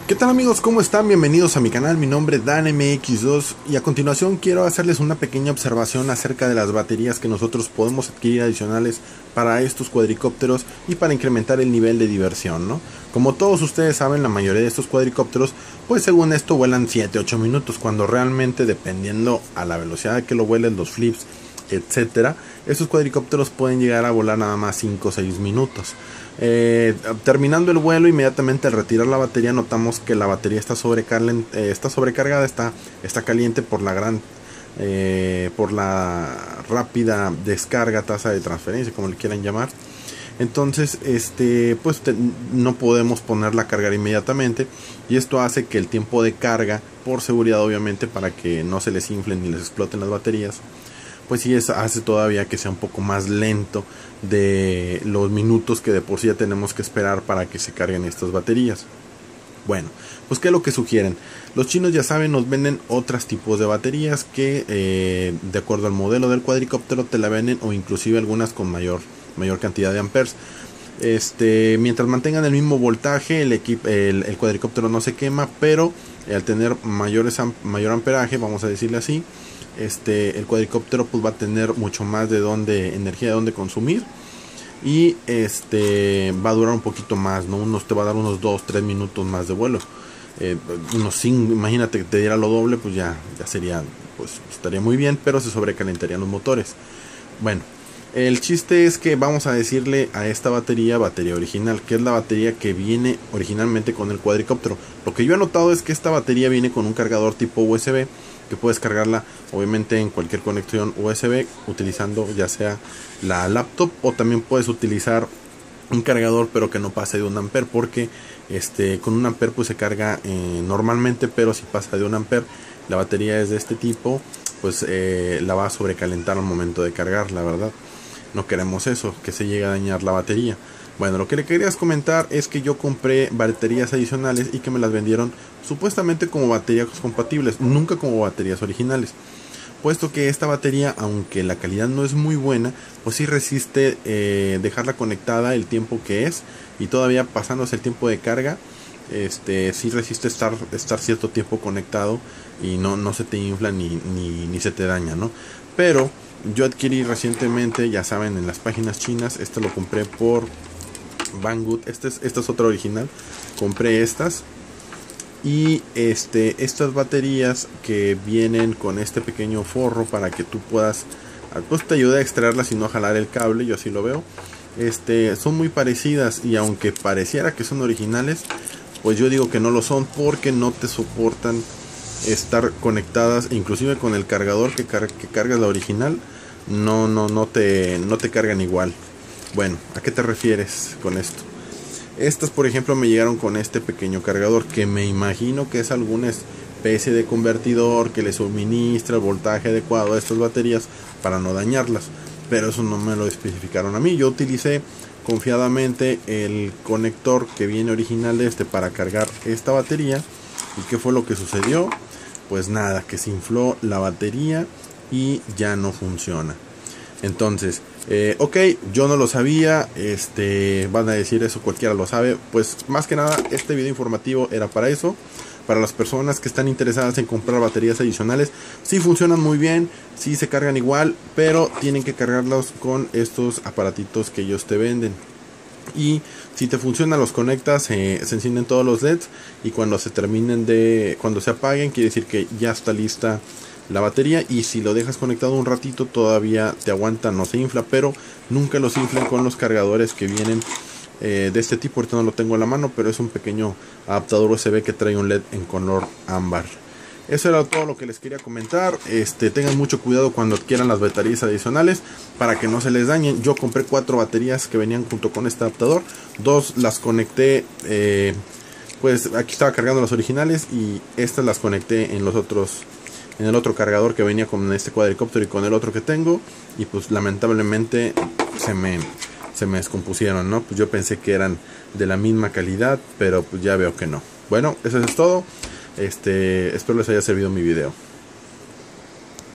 ¿Qué tal amigos? ¿Cómo están? Bienvenidos a mi canal, mi nombre es DanMX2 y a continuación quiero hacerles una pequeña observación acerca de las baterías que nosotros podemos adquirir adicionales para estos cuadricópteros y para incrementar el nivel de diversión, ¿no? Como todos ustedes saben, la mayoría de estos cuadricópteros, pues según esto vuelan 7-8 minutos, cuando realmente dependiendo a la velocidad que lo vuelen, los flips, etcétera, estos cuadricópteros pueden llegar a volar nada más 5 o 6 minutos. Terminando el vuelo, inmediatamente al retirar la batería notamos que la batería está sobrecargada, está caliente por la rápida descarga, tasa de transferencia, como le quieran llamar. Entonces pues no podemos ponerla a cargar inmediatamente, y esto hace que el tiempo de carga, por seguridad obviamente, para que no se les inflen ni les exploten las baterías, pues sí hace todavía que sea un poco más lento de los minutos que de por sí ya tenemos que esperar para que se carguen estas baterías. Bueno, pues ¿qué es lo que sugieren? Los chinos, ya saben, nos venden otros tipos de baterías que de acuerdo al modelo del cuadricóptero te la venden, o inclusive algunas con mayor cantidad de amperes. Mientras mantengan el mismo voltaje, el cuadricóptero no se quema, pero al tener mayor amperaje, vamos a decirle así, el cuadricóptero pues va a tener mucho más energía de donde consumir, y va a durar un poquito más, ¿no? Te va a dar unos 2-3 minutos más de vuelo. Imagínate que te diera lo doble, pues ya sería, pues estaría muy bien, pero se sobrecalentarían los motores. Bueno, el chiste es que vamos a decirle a esta batería original, que es la batería que viene originalmente con el cuadricóptero. Lo que yo he notado es que esta batería viene con un cargador tipo USB, que puedes cargarla obviamente en cualquier conexión USB utilizando ya sea la laptop, o también puedes utilizar un cargador pero que no pase de 1 ampere, porque con 1 ampere pues se carga normalmente, pero si pasa de 1 ampere, la batería es de este tipo, pues la va a sobrecalentar al momento de cargar. La verdad, no queremos eso, que se llegue a dañar la batería. Bueno, lo que le querías comentar es que yo compré baterías adicionales y que me las vendieron supuestamente como baterías compatibles, nunca como baterías originales, puesto que esta batería, aunque la calidad no es muy buena, pues sí resiste dejarla conectada el tiempo que es, y todavía pasándose el tiempo de carga, sí resiste estar cierto tiempo conectado, y no se te infla ni se te daña, ¿no? Pero yo adquirí recientemente, ya saben, en las páginas chinas, lo compré por Banggood. Esta es otra original. Compré estas, y estas baterías que vienen con este pequeño forro para que tú puedas, pues te ayuda a extraerlas y no jalar el cable, yo así lo veo. Son muy parecidas, y aunque pareciera que son originales, pues yo digo que no lo son, porque no te soportan estar conectadas, inclusive con el cargador que cargas la original, no te cargan igual. Bueno, ¿a qué te refieres con esto? Estas, por ejemplo, me llegaron con este pequeño cargador, que me imagino que es alguna especie de convertidor que le suministra el voltaje adecuado a estas baterías para no dañarlas, pero eso no me lo especificaron a mí. Yo utilicé confiadamente el conector que viene original para cargar esta batería. ¿Y qué fue lo que sucedió? Pues nada, que se infló la batería y ya no funciona. Entonces, ok, yo no lo sabía, van a decir eso, cualquiera lo sabe. Pues más que nada, este video informativo era para eso, para las personas que están interesadas en comprar baterías adicionales. Sí funcionan muy bien, sí se cargan igual, pero tienen que cargarlos con estos aparatitos que ellos te venden. Y si te funcionan, los conectas, se encienden todos los LEDs, y cuando se apaguen, quiere decir que ya está lista la batería. Y si lo dejas conectado un ratito, todavía te aguanta, no se infla, pero nunca los inflen con los cargadores que vienen de este tipo. Ahorita no lo tengo en la mano, pero es un pequeño adaptador USB que trae un LED en color ámbar. Eso era todo lo que les quería comentar. Tengan mucho cuidado cuando adquieran las baterías adicionales para que no se les dañen. Yo compré 4 baterías que venían junto con este adaptador. 2 las conecté, pues aquí estaba cargando las originales, y estas las conecté en el otro cargador que venía con este cuadricóptero y con el otro que tengo, y pues lamentablemente se me descompusieron, ¿no? Pues yo pensé que eran de la misma calidad, pero pues ya veo que no. Bueno, eso es todo. Espero les haya servido mi video.